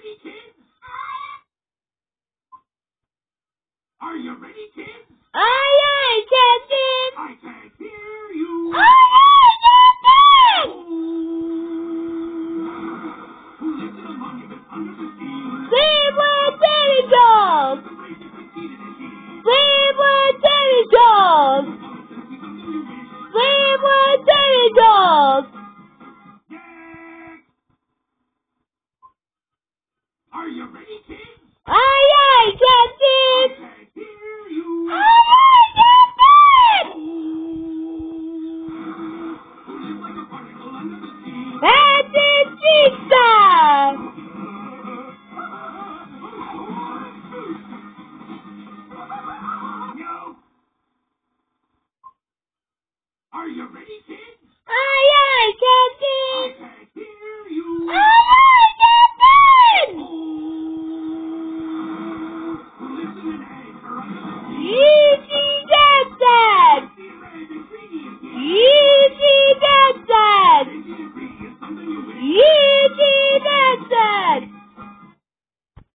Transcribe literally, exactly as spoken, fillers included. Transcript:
ready, kids? Are you ready, kids? Aye, aye, Captain. I can't hear you. Aye, aye, Captain. Who lives in a monument under the sea? Zebra Daddy Dog. The race is succeeded in he. Zebra Daddy Dog. Zebra Daddy Dog. Next! Are you ready, kids?